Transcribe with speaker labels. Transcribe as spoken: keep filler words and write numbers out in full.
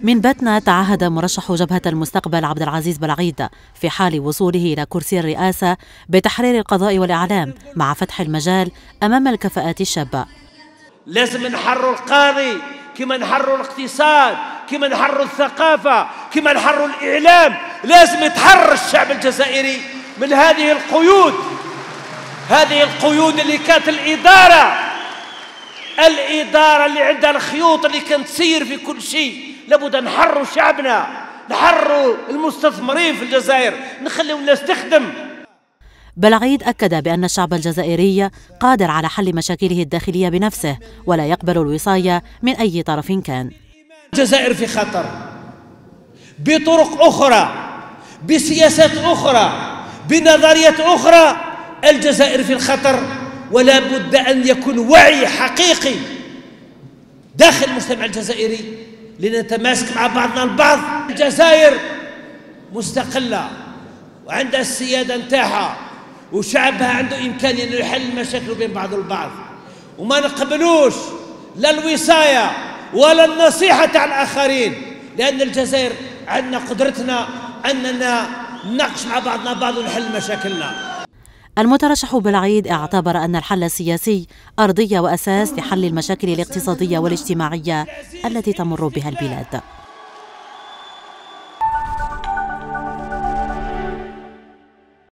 Speaker 1: من بتنا تعهد مرشح جبهة المستقبل عبد العزيز بلعيد في حال وصوله إلى كرسي الرئاسة بتحرير القضاء والإعلام مع فتح المجال أمام الكفاءات الشابة.
Speaker 2: لازم نحرروا القاضي كما نحرروا الاقتصاد، كما نحرروا الثقافة، كما نحرروا الإعلام. لازم يتحرر الشعب الجزائري من هذه القيود، هذه القيود اللي كانت الإدارة الإدارة اللي عندها الخيوط اللي كانت تسير في كل شيء. لابد نحرروا شعبنا، نحرروا المستثمرين في الجزائر، نخليهم الناس تخدم.
Speaker 1: بلعيد أكد بأن الشعب الجزائري قادر على حل مشاكله الداخلية بنفسه ولا يقبل الوصاية من أي طرف كان.
Speaker 2: الجزائر في خطر بطرق أخرى، بسياسات أخرى، بنظريات أخرى. الجزائر في الخطر، ولا بد أن يكون وعي حقيقي داخل المجتمع الجزائري لنتماسك مع بعضنا البعض. الجزائر مستقلة وعندها السيادة نتاعها، وشعبها عنده إمكانية أنه يحل المشاكل بين بعض البعض، وما نقبلوش لا الوصاية ولا النصيحة تاع الآخرين، لأن الجزائر عندنا قدرتنا أننا نناقش مع بعضنا بعض ونحل مشاكلنا.
Speaker 1: المترشح بلعيد اعتبر أن الحل السياسي أرضية وأساس لحل المشاكل الاقتصادية والاجتماعية التي تمر بها البلاد.